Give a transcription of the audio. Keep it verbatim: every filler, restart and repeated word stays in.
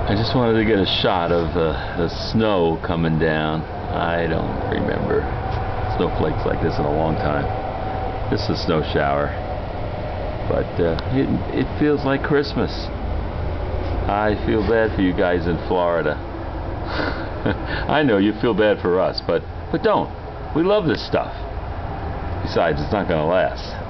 I just wanted to get a shot of uh, the snow coming down. I don't remember snowflakes like this in a long time. This is a snow shower, but uh, it, it feels like Christmas. I feel bad for you guys in Florida. I know you feel bad for us, but but don't. We love this stuff. Besides, it's not going to last.